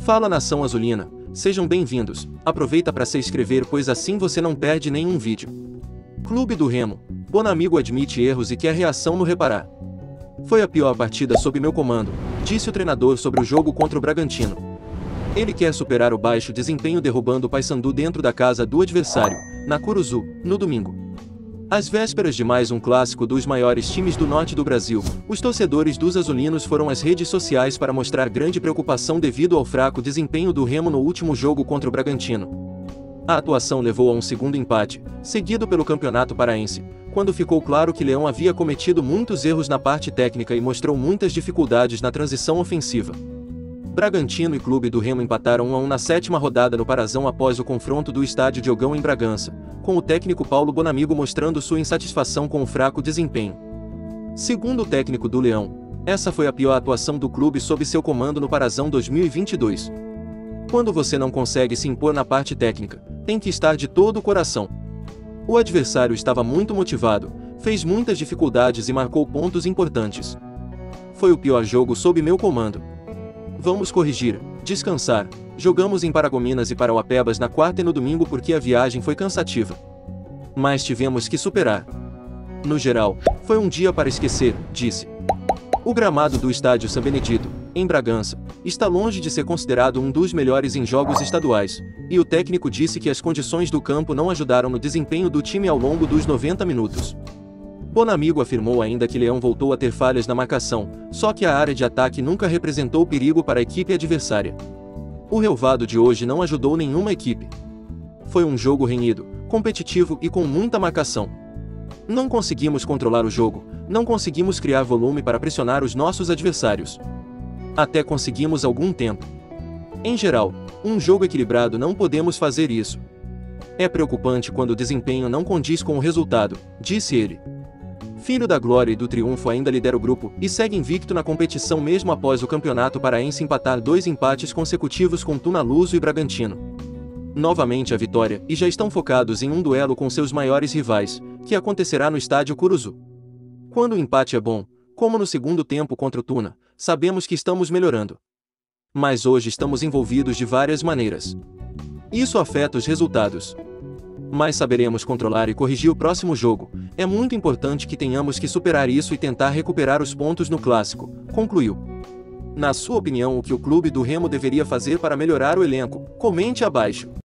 Fala nação azulina, sejam bem-vindos, aproveita para se inscrever pois assim você não perde nenhum vídeo. Clube do Remo, Bonamigo admite erros e quer reação no reparar. Foi a pior partida sob meu comando, disse o treinador sobre o jogo contra o Bragantino. Ele quer superar o baixo desempenho derrubando o Paysandu dentro da casa do adversário, na Curuzu, no domingo. Às vésperas de mais um clássico dos maiores times do norte do Brasil, os torcedores dos azulinos foram às redes sociais para mostrar grande preocupação devido ao fraco desempenho do Remo no último jogo contra o Bragantino. A atuação levou a um segundo empate, seguido pelo Campeonato Paraense, quando ficou claro que Leão havia cometido muitos erros na parte técnica e mostrou muitas dificuldades na transição ofensiva. Bragantino e Clube do Remo empataram 1 a 1 na sétima rodada no Parazão após o confronto do estádio Diogão em Bragança, com o técnico Paulo Bonamigo mostrando sua insatisfação com o fraco desempenho. Segundo o técnico do Leão, essa foi a pior atuação do clube sob seu comando no Parazão 2022. Quando você não consegue se impor na parte técnica, tem que estar de todo o coração. O adversário estava muito motivado, fez muitas dificuldades e marcou pontos importantes. Foi o pior jogo sob meu comando. Vamos corrigir, descansar. Jogamos em Paragominas e Parauapebas na quarta e no domingo porque a viagem foi cansativa. Mas tivemos que superar. No geral, foi um dia para esquecer, disse. O gramado do estádio São Benedito, em Bragança, está longe de ser considerado um dos melhores em jogos estaduais, e o técnico disse que as condições do campo não ajudaram no desempenho do time ao longo dos 90 minutos. Bonamigo afirmou ainda que Leão voltou a ter falhas na marcação, só que a área de ataque nunca representou perigo para a equipe adversária. O relvado de hoje não ajudou nenhuma equipe. Foi um jogo renhido, competitivo e com muita marcação. Não conseguimos controlar o jogo, não conseguimos criar volume para pressionar os nossos adversários. Até conseguimos algum tempo. Em geral, um jogo equilibrado não podemos fazer isso. É preocupante quando o desempenho não condiz com o resultado, disse ele. Filho da glória e do triunfo ainda lidera o grupo e segue invicto na competição mesmo após o Campeonato Paraense empatar 2 empates consecutivos com Tunaluso e Bragantino. Novamente a vitória e já estão focados em um duelo com seus maiores rivais, que acontecerá no estádio Curuzu. Quando o empate é bom, como no segundo tempo contra o Tuna, sabemos que estamos melhorando. Mas hoje estamos envolvidos de várias maneiras. Isso afeta os resultados. Mas saberemos controlar e corrigir o próximo jogo. É muito importante que tenhamos que superar isso e tentar recuperar os pontos no clássico, concluiu. Na sua opinião, o que o Clube do Remo deveria fazer para melhorar o elenco? Comente abaixo.